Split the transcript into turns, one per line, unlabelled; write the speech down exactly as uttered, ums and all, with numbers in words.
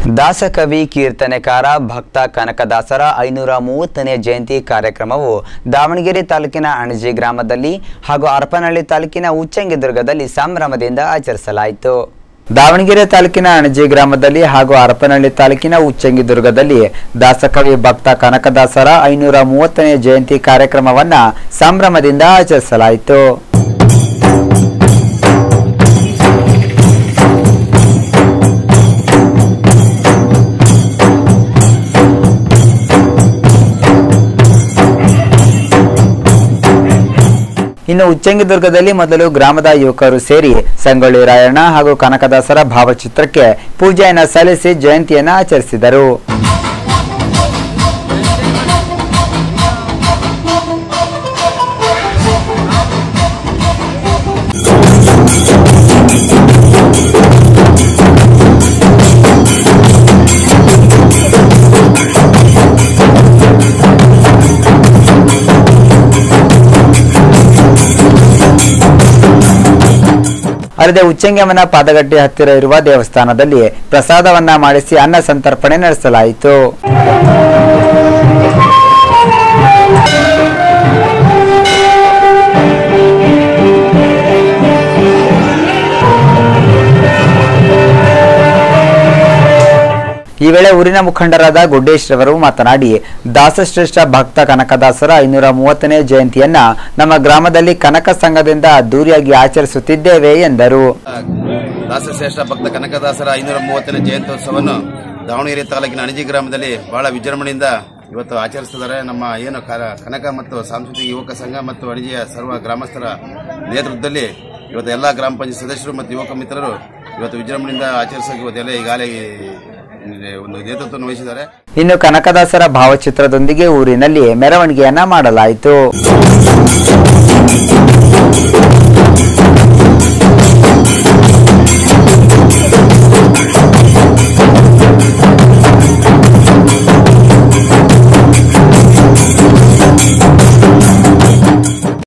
ದಾಸಕವಿ ಕೀರ್ತನೆಕಾರ ಭಕ್ತ ಕನಕದಾಸರ ಐನೂರ ಮೂವತ್ತನೇ ಜಯಂತಿ ಕಾರ್ಯಕ್ರಮವು ದಾವಣಗೆರೆ ತಾಲೂಕಿನ ಅಣಜಿ ಗ್ರಾಮದಲ್ಲಿ ಹಾಗೂ ಹರಪನಹಳ್ಳಿ ತಾಲೂಕಿನ ಉಚ್ಚಂಗಿದುರ್ಗದಲ್ಲಿ ಸಂಭ್ರಮದಿಂದ ಆಚರಿಸಲಾಯಿತು. ದಾವಣಗೆರೆ ತಾಲೂಕಿನ ಅಣಜಿ ಗ್ರಾಮದಲ್ಲಿ ಹಾಗೂ ಹರಪನಹಳ್ಳಿ ತಾಲೂಕಿನ ಉಚ್ಚಂಗಿದುರ್ಗದಲ್ಲಿ ದಾಸಕವಿ ಭಕ್ತ ಕನಕದಾಸರ ಐನೂರ ಮೂವತ್ತನೇ ಜಯಂತಿ ಕಾರ್ಯಕ್ರಮವನ್ನು ಸಂಭ್ರಮದಿಂದ ಆಚರಿಸಲಾಯಿತು. ಇನ್ನು ಉಚ್ಚಂಗಿದುರ್ಗದಲ್ಲಿ ಮೊದಲು ಗ್ರಾಮದ ಯುವಕರು ಸೇರಿ ಸಂಗೊಳ್ಳಿ ರಾಯಣ್ಣ ಹಾಗೂ ಕನಕದಾಸರ ಭಾವಚಿತ್ರಕ್ಕೆ ಪೂಜೆಯನ್ನು ಸಲ್ಲಿಸಿ ಜಯಂತಿಯನ್ನು ಆಚರಿಸಿದರು. ಅಲ್ಲದೆ ಉಚ್ಚಂಗಿಯಮ್ಮನ ಪಾದಗಟ್ಟೆ ಹತ್ತಿರ ಇರುವ ದೇವಸ್ಥಾನದಲ್ಲಿ ಪ್ರಸಾದವನ್ನ ಮಾಡಿಸಿ ಅನ್ನ ಸಂತರ್ಪಣೆ ನಡೆಸಲಾಯಿತು. ಈ ವೇಳೆ ಊರಿನ ಮುಖಂಡರಾದ ಗುಡ್ಡೇಶ್ರವರು ಮಾತನಾಡಿ, ದಾಸಶ್ರೇಷ್ಠ ಭಕ್ತ ಕನಕದಾಸರ ಐನೂರ ಮೂವತ್ತನೇ ಜಯಂತಿಯನ್ನ ನಮ್ಮ ಗ್ರಾಮದಲ್ಲಿ ಕನಕ ಸಂಘದಿಂದ ಅದ್ದೂರಿಯಾಗಿ ಆಚರಿಸುತ್ತಿದ್ದೇವೆ ಎಂದರು.
ದಾಸಶ್ರೇಷ್ಠ ಭಕ್ತ ಕನಕದಾಸರ ಐನೂರ ಮೂವತ್ತನೇ ಜಯಂತ್ಯೋತ್ಸವವನ್ನು ದಾವಣಗೆರೆ ತಾಲೂಕಿನ ಅಣಜಿ ಗ್ರಾಮದಲ್ಲಿ ಬಹಳ ವಿಜೃಂಭಣೆಯಿಂದ ಇವತ್ತು ಆಚರಿಸುತ್ತಿದ್ದಾರೆ. ನಮ್ಮ ಏನು ಕನಕ ಮತ್ತು ಸಾಂಸ್ಕೃತಿಕ ಯುವಕ ಸಂಘ ಮತ್ತು ಅಣಜಿಯ ಸರ್ವ ಗ್ರಾಮಸ್ಥರ ನೇತೃತ್ವದಲ್ಲಿ ಇವತ್ತು ಎಲ್ಲ ಗ್ರಾಮ ಪಂಚಾಯತ್ ಸದಸ್ಯರು ಮತ್ತು ಯುವಕ ಮಿತ್ರರು ಇವತ್ತು ವಿಜೃಂಭಣೆಯಿಂದ ಆಚರಿಸೋಕೆ ಇವತ್ತೆಲ್ಲ ಈಗಾಗಲೇ ಒಂದು ನೇತೃತ್ವ ವಹಿಸಿದ್ದಾರೆ.
ಇನ್ನು ಕನಕದಾಸರ ಭಾವಚಿತ್ರದೊಂದಿಗೆ ಊರಿನಲ್ಲಿ ಮೆರವಣಿಗೆಯನ್ನ ಮಾಡಲಾಯಿತು.